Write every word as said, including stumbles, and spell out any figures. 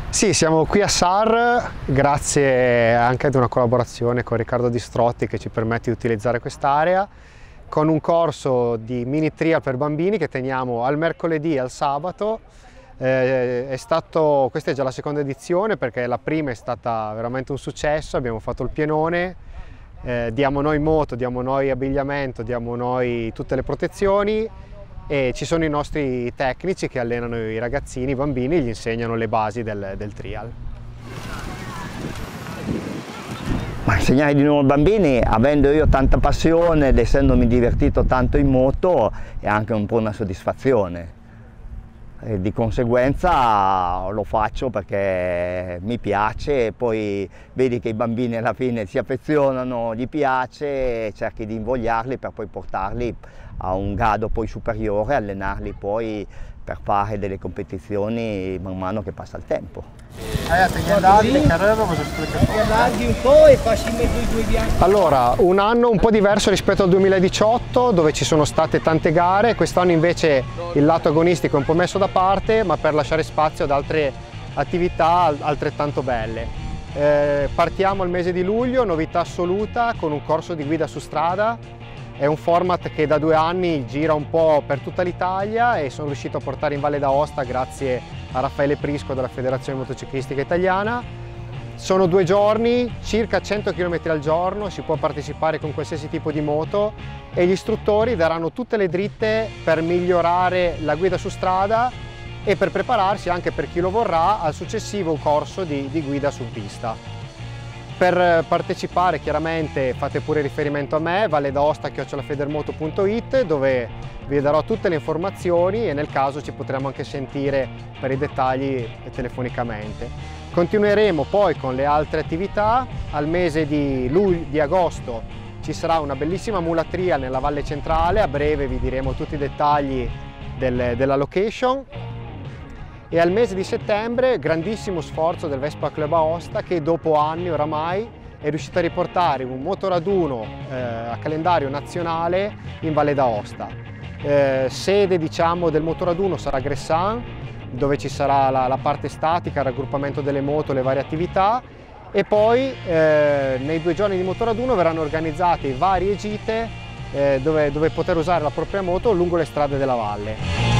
Sì, siamo qui a Sar grazie anche ad una collaborazione con Riccardo Distrotti che ci permette di utilizzare quest'area con un corso di mini trial per bambini che teniamo al mercoledì e al sabato. Eh, è stato, questa è già la seconda edizione perché la prima è stata veramente un successo, abbiamo fatto il pienone, eh, diamo noi moto, diamo noi abbigliamento, diamo noi tutte le protezioni e ci sono i nostri tecnici che allenano i ragazzini, i bambini, e gli insegnano le basi del, del trial. Ma insegnare di nuovo ai bambini, avendo io tanta passione ed essendomi divertito tanto in moto, è anche un po' una soddisfazione. E di conseguenza lo faccio perché mi piace e poi vedi che i bambini alla fine si affezionano, gli piace, e cerchi di invogliarli per poi portarli a un grado poi superiore e allenarli poi per fare delle competizioni man mano che passa il tempo. Allora, un anno un po' diverso rispetto al duemiladiciotto dove ci sono state tante gare, quest'anno invece il lato agonistico è un po' messo da parte ma per lasciare spazio ad altre attività altrettanto belle. Eh, partiamo al mese di luglio, novità assoluta con un corso di guida su strada. È un format che da due anni gira un po' per tutta l'Italia e sono riuscito a portare in Valle d'Aosta grazie a Raffaele Prisco della Federazione Motociclistica Italiana. Sono due giorni, circa cento chilometri al giorno, si può partecipare con qualsiasi tipo di moto e gli istruttori daranno tutte le dritte per migliorare la guida su strada e per prepararsi anche per chi lo vorrà al successivo corso di, di guida su pista. Per partecipare chiaramente fate pure riferimento a me, valledaosta chiocciola federmoto punto it, dove vi darò tutte le informazioni e nel caso ci potremo anche sentire per i dettagli telefonicamente. Continueremo poi con le altre attività. Al mese di, luglio, di agosto ci sarà una bellissima mulatria nella Valle Centrale, a breve vi diremo tutti i dettagli del, della location. E al mese di settembre grandissimo sforzo del Vespa Club Aosta che dopo anni oramai è riuscito a riportare un motoraduno eh, a calendario nazionale in Valle d'Aosta. Eh, sede diciamo del motoraduno sarà Gressan, dove ci sarà la, la parte statica, il raggruppamento delle moto, le varie attività e poi eh, nei due giorni di motoraduno verranno organizzate varie gite eh, dove, dove poter usare la propria moto lungo le strade della valle.